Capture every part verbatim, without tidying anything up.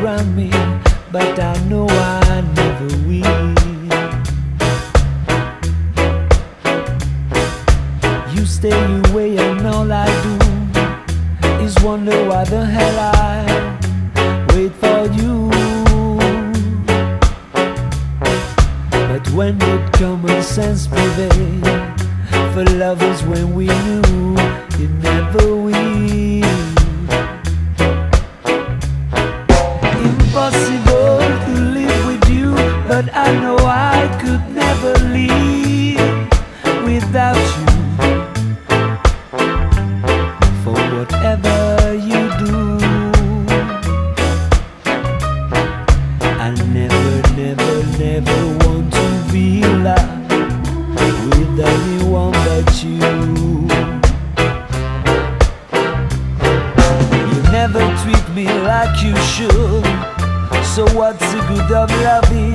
around me, but I know I never will. You stay away and all I do is wonder why the hell I wait for you. But when did common sense prevail? For lovers when we knew it never will. Impossible to live with you, but I know I could never live without you. For whatever you do, I never, never, never want to be loved with anyone but you. You never treat me like you should, so what's the good of loving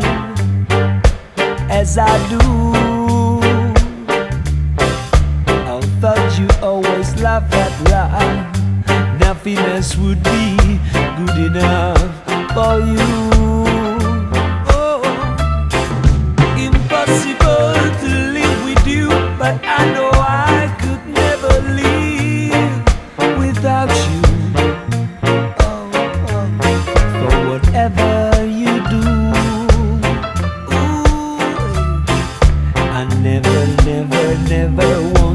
as I do? I thought you always laugh at life. Nothing else would be good enough for you. Oh, impossible to live with you, but I know I could never live without you. Oh, oh. For whatever you do, ooh, I never, never, never want